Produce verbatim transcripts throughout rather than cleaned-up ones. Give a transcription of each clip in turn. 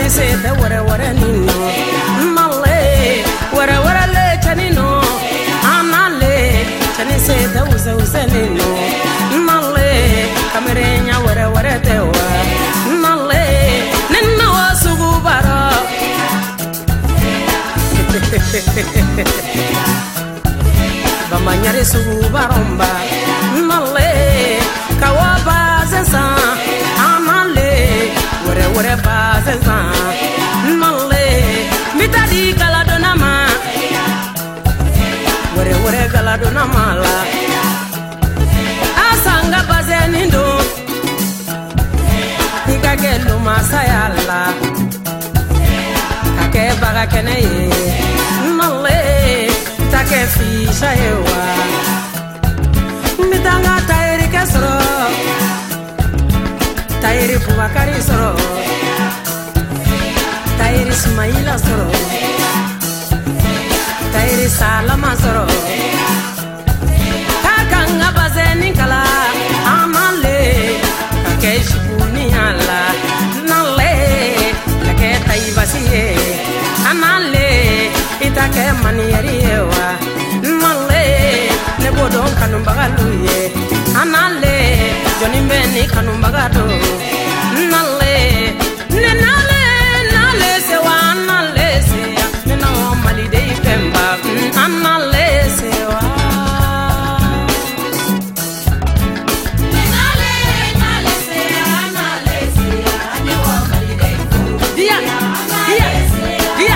se te wara wara nino male wara wara le chanino amale chani se te usa usa nino male kamerenya wara wara te wa male nino sugu bara bamanyare sugu baromba male kawaba zesa amale wara wara ba zesa male mitadi kala donama wara wara kala donama la asanga bazenindo ikagelu masayala kake baga keneye male take fisha ewa mitanga tairi kesro tairi Bubakari soro tairi Ismaila soro tairi Salama soro kakanga bazeni kala amale kake shibuni ala nale kake taibasiye amale itake manieri ewa nale nebodon kanumbagaluye anale joni mbeni kanumbagado nale nenale nale sewa nale seya nena malide ipemba anale sewa nenale nale seya nale seya nena malide ipemba dia dia dia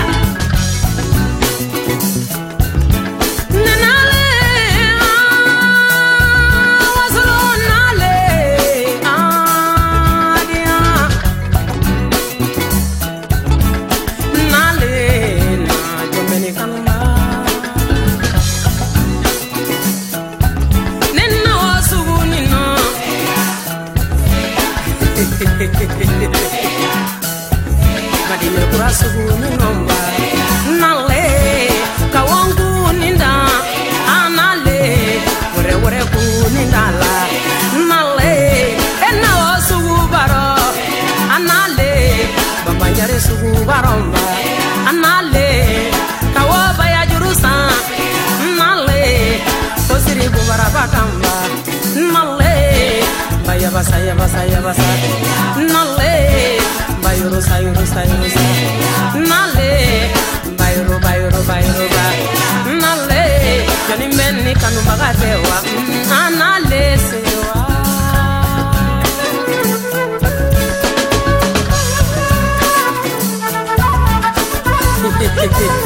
Madine kurasugu nomba nale kawangu ninda anale wore wore ku nindala nale ena osugu baro anale bambanyare sugu baromba anale kawaba ya jurusa nale osiri bubara bakamba nale baya basaya basaya basa nale bayro sayro sayro sa nale bayro bayro bayro ba nale jani menni kanu magatewa nale sewa